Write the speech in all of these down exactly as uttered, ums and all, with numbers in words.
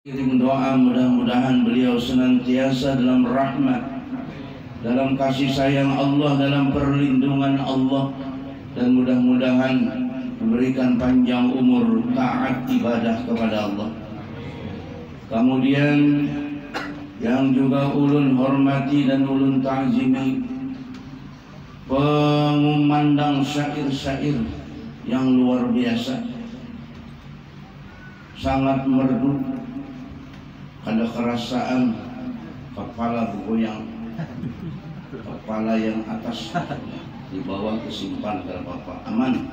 Kirim doa mudah-mudahan beliau senantiasa dalam rahmat, dalam kasih sayang Allah, dalam perlindungan Allah, dan mudah-mudahan memberikan panjang umur taat ibadah kepada Allah. Kemudian yang juga ulun hormati dan ulun ta'zimi, pemandang syair-syair yang luar biasa, sangat merdu, ada kerasaan kepala bergoyang, kepala yang atas di bawah kesimpan ke bapak aman.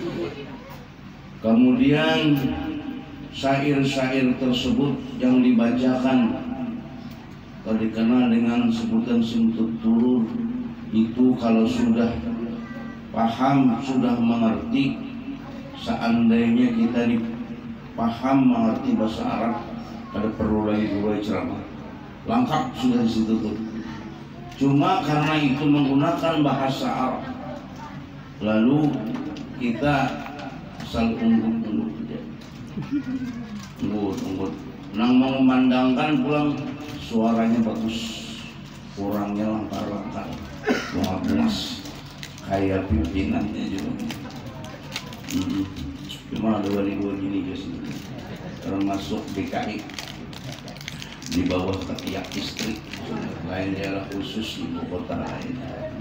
Kemudian syair-syair tersebut yang dibacakan atau dikenal dengan sebutan sintut turur, itu kalau sudah paham, sudah mengerti, seandainya kita dipaham mengerti bahasa Arab, ada perlu lagi dua ceramah, lengkap sudah di situ tuh. Cuma karena itu menggunakan bahasa Arab, lalu kita asal unggul-unggul saja, unggul-unggul. Nang mau memandangkan pulang suaranya bagus, kurangnya langkar-langkar, bunga-bungas, kayak pimpinannya juga. Hmm. Cuma ada dua gini guys, termasuk D K I di bawah ketiak istri, lain daerah khusus ibu kota lain.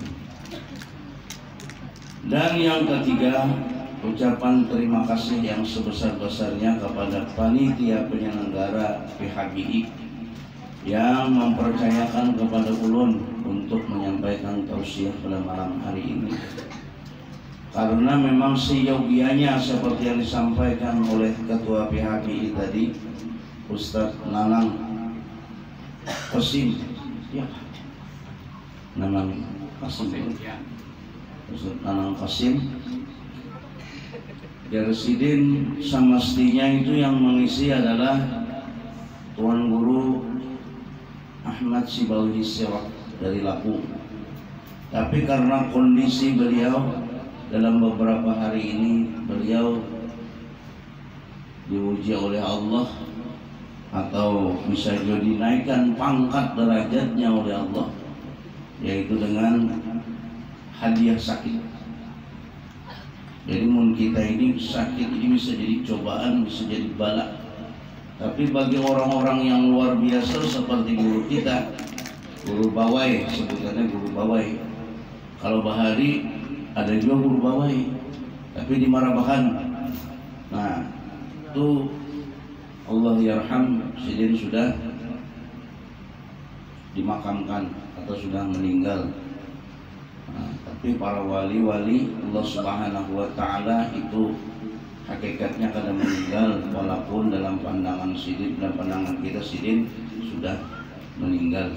Dan yang ketiga, ucapan terima kasih yang sebesar-besarnya kepada panitia penyelenggara P H B I yang mempercayakan kepada ulun untuk menyampaikan tausiah pada malam hari ini. Karena memang seyogianya seperti yang disampaikan oleh Ketua P H B I tadi, Ustadz Nanang Qasim, ya, Nanang Qasim, Ustadz Nanang Qasim, Jarsidin semestinya itu yang mengisi adalah Tuan Guru Ahmad Sibawi Sirak dari Lampung. Tapi karena kondisi beliau dalam beberapa hari ini, beliau diuji oleh Allah atau bisa jadi dinaikkan pangkat derajatnya oleh Allah, yaitu dengan hadiah sakit. Jadi mun kita ini sakit ini bisa jadi cobaan, bisa jadi bala. Tapi bagi orang-orang yang luar biasa seperti guru kita, guru bawai, sebutannya guru bawai. Kalau bahari ada juga guru bawai, tapi di Marabahan. Nah, itu Allah yarham, sidin sudah dimakamkan atau sudah meninggal. Nah, tapi para wali-wali Allah Subhanahu wa Ta'ala itu hakikatnya kada meninggal, walaupun dalam pandangan sidin dan pandangan kita sidin sudah meninggal.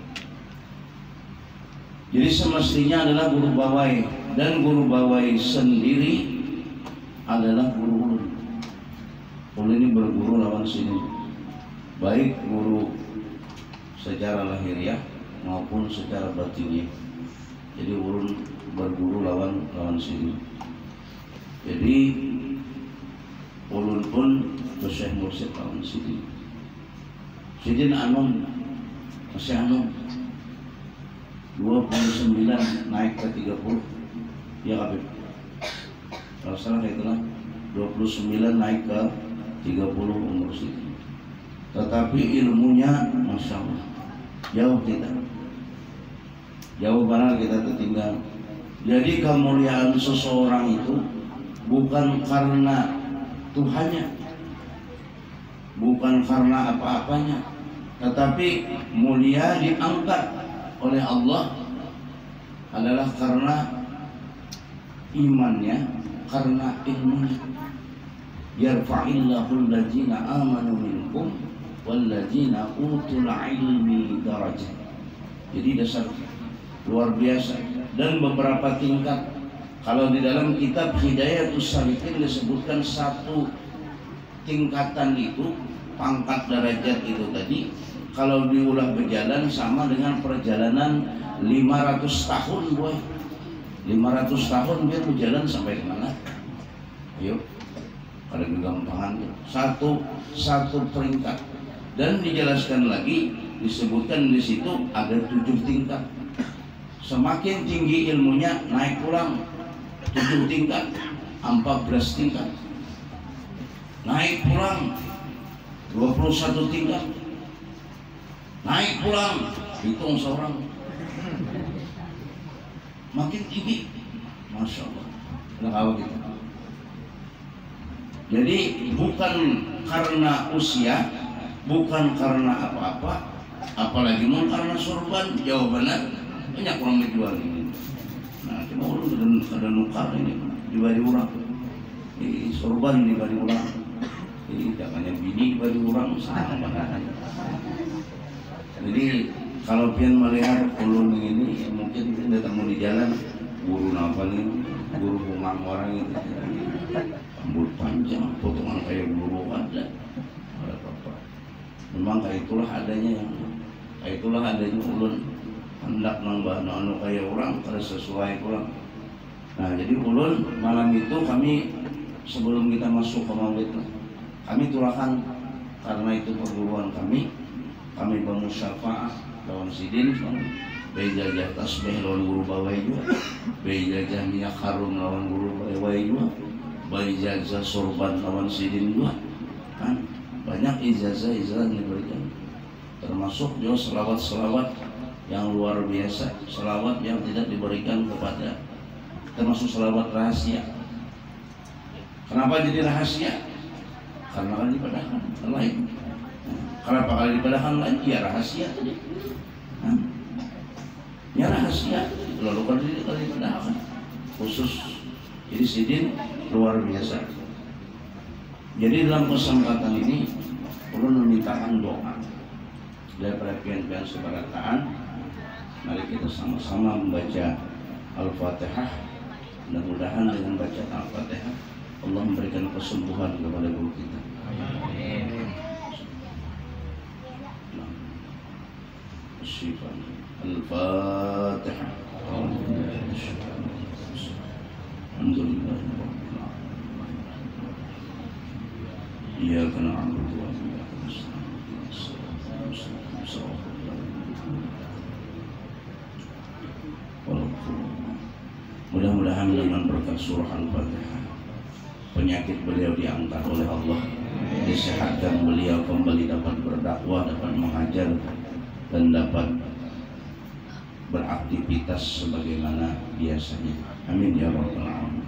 Jadi semestinya adalah guru bawai, dan guru bawai sendiri adalah guru ulun. Ulun ini berguru lawan sini, baik guru secara lahiriah maupun secara batinnya. Jadi ulun berguru lawan lawan sini. Jadi ulun pun bersyekh mursyid lawan sini. Sidin Anom, masih Anom dua puluh sembilan naik ke tiga puluh, ya Habib. Kalau salah itulah dua puluh sembilan naik ke tiga puluh umur situ. Tetapi ilmunya Masya Allah jauh kita, jauh banget kita tertinggal. Jadi kemuliaan seseorang itu bukan karena Tuhannya, bukan karena apa-apanya, tetapi mulia diangkat oleh Allah adalah karena imannya, karena ilmunya. Yarfa'illahu alladzina amanu minkum walladzina utul ilmi darajat. Jadi dasar luar biasa, dan beberapa tingkat. Kalau di dalam kitab Hidayatus Salikin disebutkan satu tingkatan itu, pangkat derajat itu tadi, kalau diulah berjalan sama dengan perjalanan lima ratus tahun, boy. lima ratus tahun dia berjalan sampai ke mana? Ayo, ada kegampangan. Satu satu peringkat Dan dijelaskan lagi, disebutkan di situ ada tujuh tingkat. Semakin tinggi ilmunya naik pulang tujuh tingkat, empat belas tingkat, naik pulang dua puluh satu tingkat, naik pulang hitung seorang, makin tinggi, masya Allah. Nah, gitu. Jadi bukan karena usia, bukan karena apa-apa, apalagi mau karena sorban. Jawabannya banyak orang dijual ini. Nah, cuma orang ada nukar ini dibagi orang, ini sorban dibagi orang, ini jangannya bini dibagi orang sama banget. Jadi kalau pian melihat ulun ini mungkin datang di jalan guru napa nih, guru rumah orang itu, rambut panjang, potongan kayak guru ada, ada apa? Memang kayak itulah adanya yang, kayak itulah adanya ulun hendak nambah anu kayak orang kada sesuai pulang. Nah, jadi ulun malam itu kami sebelum kita masuk ke maulid, kami turakan karena itu perguruan kami, kami bermusyafaah lawan sidin, bejajah tasbih lawan guru bawai juga, bejajah minyak harum lawan guru bawai juga, bejajah sorban lawan sidin juga, kan banyak ijazah-ijazah yang diberikan, termasuk juga selawat-selawat yang luar biasa, selawat yang tidak diberikan kepada, termasuk selawat rahasia. Kenapa jadi rahasia? Karena kan dipadahkan lain. Kenapa kali dipadahkan lain? Ya rahasia tadi. Nah, ya rahasia. Lalu kali dipadahkan khusus. Jadi sidin luar biasa. Jadi dalam kesempatan ini perlu memintakan doa daripada pian-pian sebarataan. Mari kita sama-sama membaca Al-Fatihah. Mudah-mudahan dengan baca Al-Fatihah Allah memberikan kesembuhan kepada guru kita. Amin. Al-Fatihah. Alhamdulillah. Iyyaka na'budu wa iyyaka nasta'in. Mudah-mudahan dengan berkat surah Al-Fatihah penyakit beliau diangkat oleh Allah, disehatkan beliau kembali dapat berdakwah, dapat mengajar dan dapat beraktivitas sebagaimana biasanya. Amin ya rabbal alamin.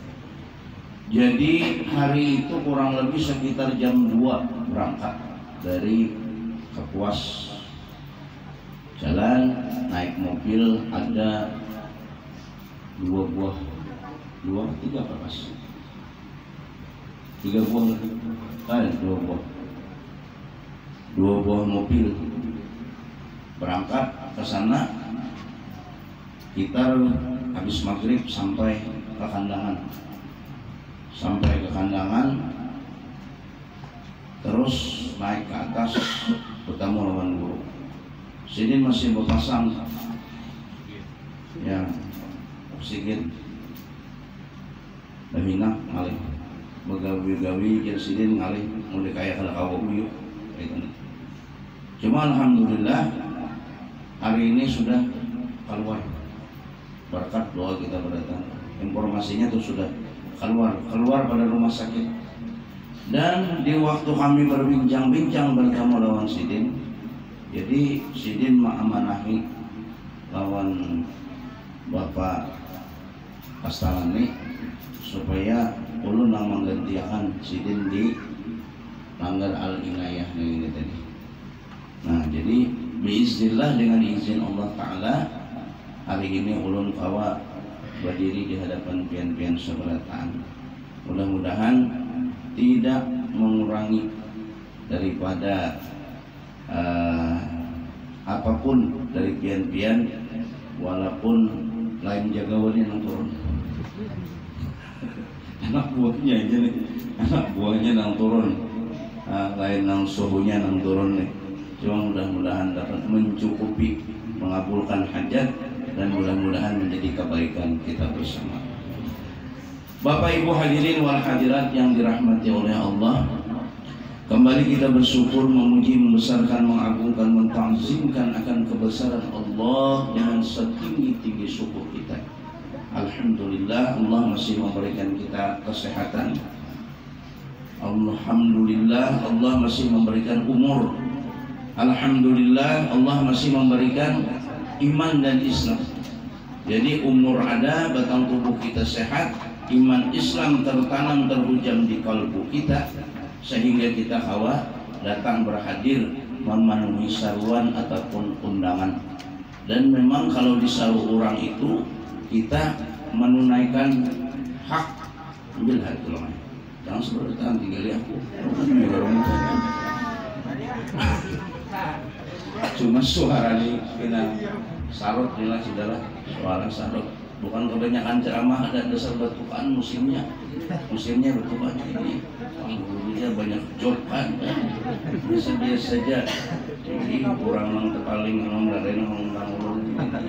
Jadi hari itu kurang lebih sekitar jam dua berangkat dari Kapuas, jalan naik mobil ada dua buah, dua tiga apa mas? Tiga buah, ada dua buah, dua buah mobil berangkat ke sana. Kita habis maghrib sampai ke kandangan, sampai ke kandangan, terus naik ke atas bertemu lawan guru. Sini masih berpasang, ya. Oksigen dahina ngalih begawi-gawi jeung sidin ngalih mun kaya kana kawo yuk gitu. Cuma alhamdulillah hari ini sudah keluar berkat doa kita berdatang, informasinya tuh sudah keluar keluar pada rumah sakit. Dan di waktu kami berbincang-bincang bertemu lawan sidin, jadi sidin mengamanahi lawan Bapak Pastalani supaya ulun nang menggantikan sidin di Langgar Al-Inayah ini tadi. Nah, jadi biiznillah dengan izin Allah Ta'ala hari ini ulun kawa berdiri di hadapan pian-pian seberataan. Mudah-mudahan tidak mengurangi daripada uh, apapun dari pian-pian, walaupun lain jagawannya nang turun. Anak buahnya aja nih, anak buahnya nang turun, nah, lain nang suhunya nang turun nih. Cuma mudah-mudahan dapat mencukupi, mengabulkan hajat, dan mudah-mudahan menjadi kebaikan kita bersama. Bapak Ibu hadirin wal hadirat yang dirahmati oleh Allah, Kembali kita bersyukur, memuji, membesarkan, mengagungkan, mentazimkan akan kebesaran Allah dengan setinggi-tinggi syukur kita. Alhamdulillah, Allah masih memberikan kita kesehatan. Alhamdulillah, Allah masih memberikan umur. Alhamdulillah, Allah masih memberikan iman dan Islam. Jadi umur ada, batang tubuh kita sehat, iman Islam tertanam terhujam di kalbu kita, sehingga kita hawa datang berhadir memenuhi saruan ataupun undangan. Dan memang kalau disaru orang itu kita menunaikan hak. Ambil hati loh, jangan seperti tangan tinggal aku. Cuma suara ini kena sarot nila sudahlah, suara sarot. Bukan kebanyakan ceramah, ada dasar batukan musimnya. Musimnya batukan ini. Dia banyak job kan. Biasa-biasa saja. Jadi kurang nang terpaling nang dari nang nang ulun.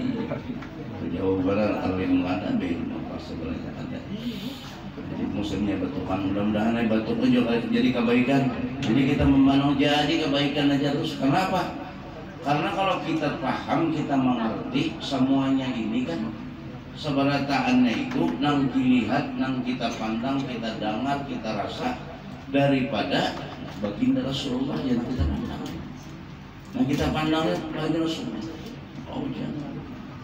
Jawa Barat alim ada be pas sebenarnya ada. Jadi musimnya batukan. Mudah-mudahan ay batuk juga jadi kebaikan. Jadi kita membangun jadi kebaikan aja terus. Kenapa? Karena kalau kita paham, kita mengerti semuanya ini kan seberataannya itu nang dilihat, nang kita pandang, kita dengar, kita rasa daripada baginda Rasulullah yang kita pandang. Nah kita pandangnya baginda Rasulullah. Oh jangan.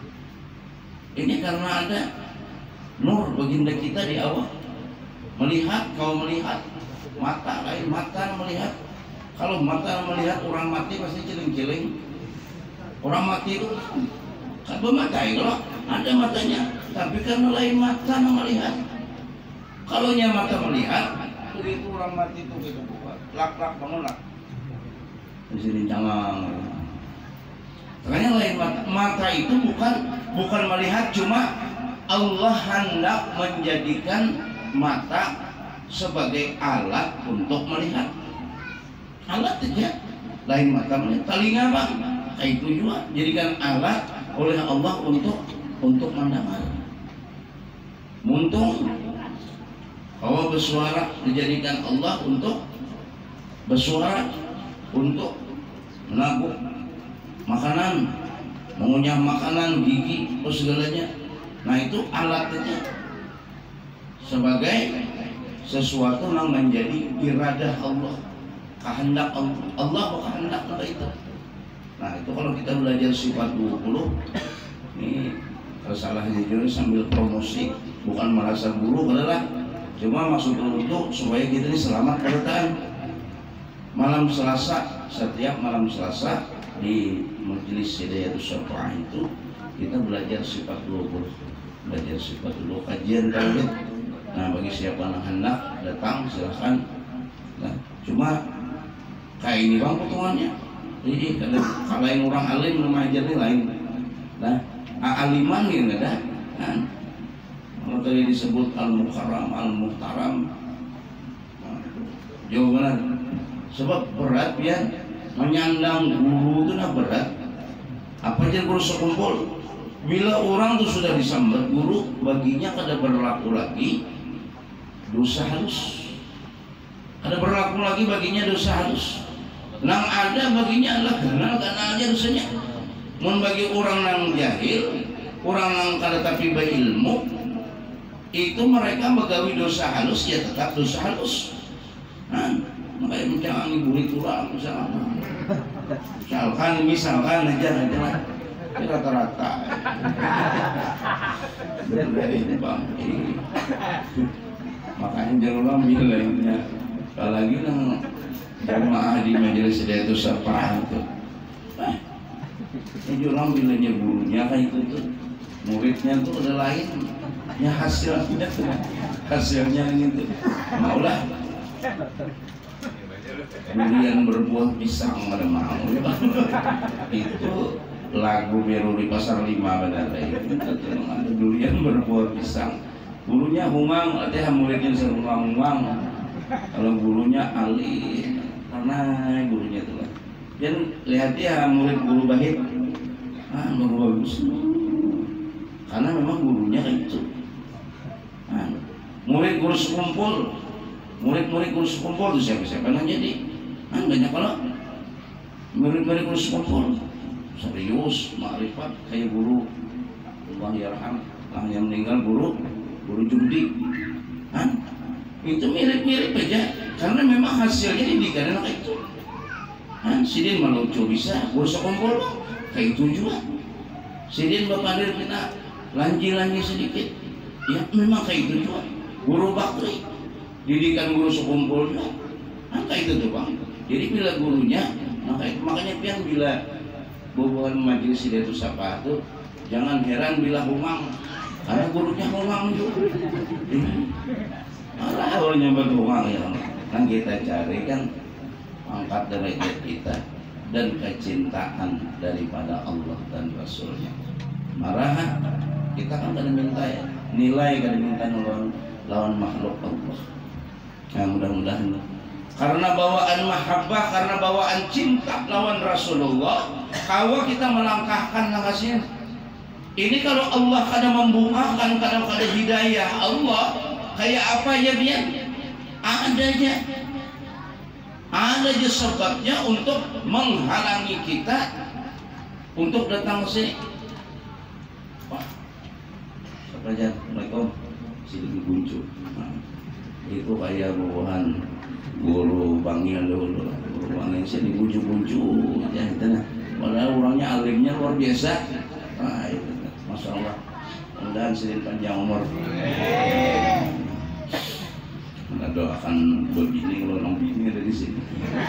Ini karena ada nur baginda kita di awal. Melihat, kau melihat, mata lain mata melihat. Kalau mata melihat orang mati pasti ciling-ciling. Orang mati itu kan bermata itu loh. Ada matanya, tapi karena lain mata melihat. Kalau nya mata melihat, begitu orang mati itu kita buka, lak-lak bangunlah. Di sini jangan. Makanya lain mata. Mata itu bukan bukan melihat, cuma Allah hendak menjadikan mata sebagai alat untuk melihat. Alat saja. Lain mata melihat. Telinga bang, itu juga jadikan alat oleh Allah untuk untuk mendengar. Muntung bahwa bersuara dijadikan Allah untuk bersuara, untuk menabuk makanan, mengunyah makanan, gigi, atau segalanya. Nah itu alatnya sebagai sesuatu yang menjadi iradah Allah, kehendak Allah, Allah kehendak itu. Nah itu kalau kita belajar sifat dua puluh ini kesalahannya juga sambil promosi, bukan merasa buruk adalah cuma maksud untuk supaya kita ini selamat bertahan. Malam Selasa, setiap malam Selasa di majelis Hidayatus Syafa'ah itu kita belajar sifat dua puluh, belajar sifat dulu, kajian tauhid. Nah bagi siapa yang hendak datang silahkan. Nah cuma kayak ini bang potongannya. Jadi kalau yang orang alim mengajar ini lain. Nah aliman ini ada. Nah, kalau tadi disebut al-mukarram, al-muhtaram, jauh benar. Sebab berat ya, menyandang guru itu nah berat. Apa aja guru sekumpul. Bila orang itu sudah disambat guru, baginya kada berlaku lagi dosa halus. Kada berlaku lagi baginya dosa halus. Nang ada baginya adalah kenal karena aja dosanya. Mun bagi orang yang jahil, orang yang kada tapi berilmu, itu mereka begawi dosa halus ya tetap dosa halus. Nah, makanya jangan ngiburi kurang misalkan. Misalkan misalkan aja aja lah. Rata-rata. Berbeda bang. Makanya jangan bilangnya. Kalau lagi nang jamaah di majelis Hidayatus Syafa'ah itu. Nah, ini orang bilangnya gurunya kayak itu tuh. Muridnya tuh ada lain. Ya hasilnya tuh. Hasilnya gitu. Maulah. Durian berbuah pisang pada mau. Itu lagu Beru di Pasar Lima benar itu. Ada durian berbuah pisang. Gurunya hungang, ada muridnya serungang-hungang. Kalau gurunya alih, karena gurunya itu lah. Dan lihat ya murid guru Bahit, ah guru bagus. Karena memang gurunya kayak itu. Nah, murid guru sekumpul, murid-murid guru sekumpul itu siapa-siapa yang jadi Kan banyak kalau murid-murid guru sekumpul serius, makrifat kayak guru Allah yarham lah yang meninggal guru guru judi. Kan itu mirip-mirip aja karena memang hasilnya didikan anak itu. Kan sidin melucu bisa guru sekumpul kayak itu juga. Sidin bapak dir kita lanji-lanji sedikit ya memang kayak itu juga. Guru bakri didikan guru sekumpul juga. Kan kayak itu tuh bang. Jadi bila gurunya makanya, makanya pian bila bubuhan majelis itu siapa tuh jangan heran bila humang karena gurunya humang juga. Malah awalnya berhumang ya kan kita cari kan angkat derajat kita dan kecintaan daripada Allah dan Rasulnya. Marah kita kan kada minta ya nilai kada minta lawan lawan makhluk Allah. Nah mudah-mudahan karena bawaan mahabbah, karena bawaan cinta lawan Rasulullah, kalau kita melangkahkan langkahnya. Ini kalau Allah kadang membukakan, kadang kada hidayah Allah, kayak apa ya biar? Adanya, ada aja sebabnya untuk menghalangi kita untuk datang ke sini. Wah, Assalamualaikum, sini buncu. Nah, itu kayak bawahan guru bangil dulu, guru bangil saya dibuju-buju ya itu nah. Padahal orangnya alimnya luar biasa. Nah, itu, masya Allah. Mudah-mudahan sedikit panjang umur. Kita doakan begini kalau orang bini ada di sini.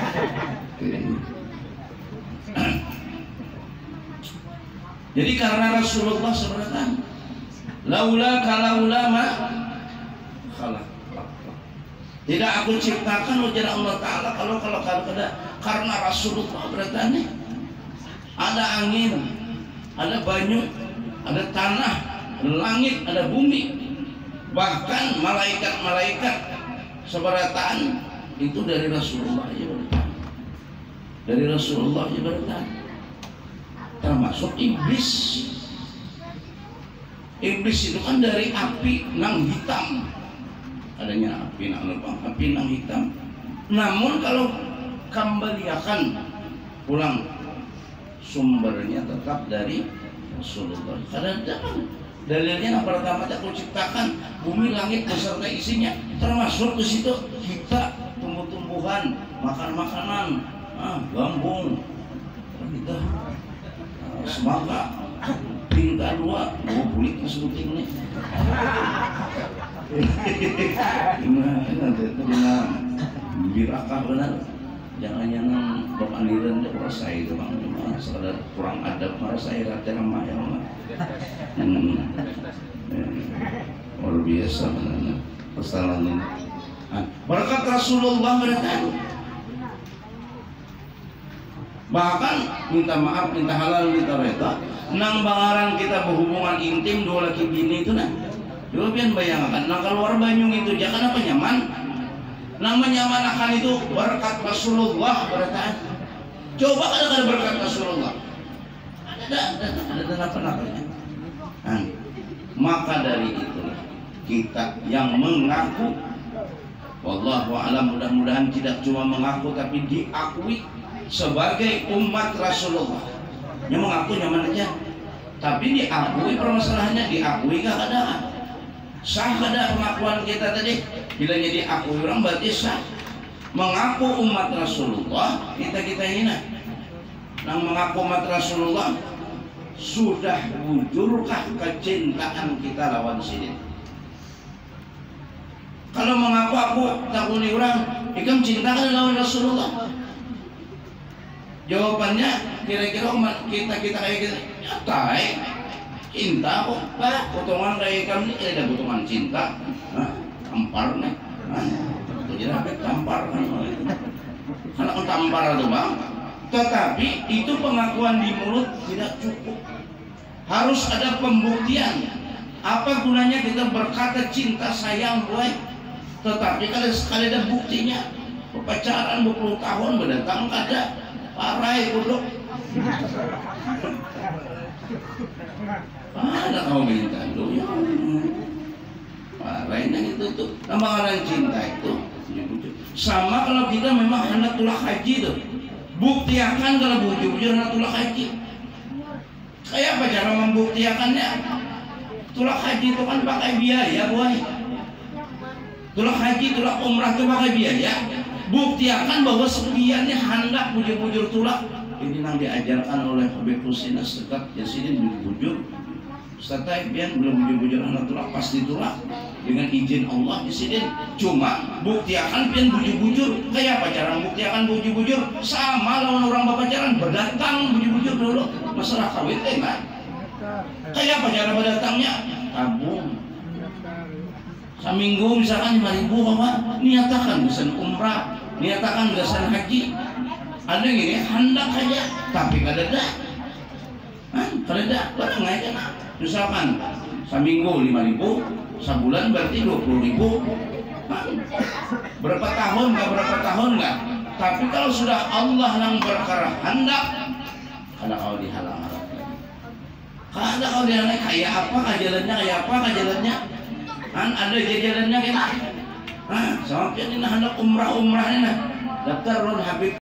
Jadi karena Rasulullah sebenarnya laula kalaula ma khalaq. Tidak aku ciptakan ujar Allah Ta'ala kalau kalau kada karena Rasulullah berarti ada angin, ada banyu, ada tanah, ada langit, ada bumi, bahkan malaikat-malaikat seberataan itu dari Rasulullah aja berarti. Dari Rasulullah aja berarti. Termasuk iblis. Iblis itu kan dari api nang hitam. Adanya api nang lebang, api nang hitam. Namun kalau kembaliakan pulang sumbernya tetap dari Rasulullah. Karena jangan dalilnya yang pertama aku ciptakan bumi langit beserta isinya, termasuk di situ kita tumbuh-tumbuhan, makan makanan, ah, gambung, kita ah, semangka, tingkat dua, dua bulik sebutin nih. Gimana nanti itu dengan birakah benar jangan jangan pemaniran dia merasa itu bang cuma sekadar kurang adab merasa irat ramah ya bang luar biasa benar kesalahan ini berkat Rasulullah mereka bahkan minta maaf minta halal minta reda nang bangaran kita berhubungan intim dua laki bini itu nah dulu pian bayangkan nah keluar banyung itu jangan apa nyaman nang menyamanakan itu berkat Rasulullah berkat coba kalau ada berkat Rasulullah ada ada ada ada apa namanya nah, maka dari itu kita yang mengaku wallahu a'lam mudah-mudahan tidak cuma mengaku tapi diakui sebagai umat Rasulullah yang mengaku nyaman aja tapi diakui permasalahannya diakui gak ada sah ada pengakuan kita tadi bila jadi akui orang berarti sah mengaku umat Rasulullah kita kita ini nang mengaku umat Rasulullah sudah wujudkah kecintaan kita lawan sini kalau mengaku aku takuni orang ikam cinta kan lawan Rasulullah jawabannya kira-kira kita kita kayak gitu nyatai cinta kok pak potongan kayak kami ini ada potongan cinta nah, tampar nih nah, jadi apa tampar kan karena tampar itu bang tetapi itu pengakuan di mulut tidak cukup harus ada pembuktian apa gunanya kita berkata cinta sayang boy tetapi kalau sekali ada buktinya pacaran dua puluh tahun mendatang ada parai bodoh ada kau minta itu ya lainnya itu tuh namanya cinta itu bujur-bujur. Sama kalau kita memang hendak tulak haji tuh, buktiakan kalau bujur-bujur hendak tulak haji. Kayak apa cara membuktiakannya? Tulak haji itu kan pakai biaya, boy. Tulak haji, tulak umrah itu pakai biaya. Buktiakan bahwa sekiannya hendak bujur-bujur tulak. Ini yang diajarkan oleh Habib Husin As-Sekat Yasidin bujur-bujur. Ustaz Taibian belum bujur-bujur anak tulak pasti tulak dengan izin Allah Yasidin. Cuma buktiakan pian bujur-bujur. Kayak apa cara membuktiakan bujur-bujur? Sama lawan orang berpacaran, berdatang bujur-bujur dulu. Masalah kawin teh kan? Kayak apa cara berdatangnya? Tabung. Seminggu misalkan lima ribu bapak, niatakan pesan umrah, niatakan pesan haji. Ada yang gini, hendak aja, tapi kada ada. Hah? Kada ada, barang aja nak. Misalkan, seminggu lima ribu, sebulan berarti dua puluh ribu. Hah? Berapa tahun nggak, berapa tahun nggak. Tapi kalau sudah Allah yang berkara hendak, kada kau dihalang-halang. Kada kau dihalang, kayak apa kajalannya, kayak apa kajalannya. Kan ada jajarannya kan? Ah, sampai ini hendak umrah-umrah ini. Daftar Lord Habib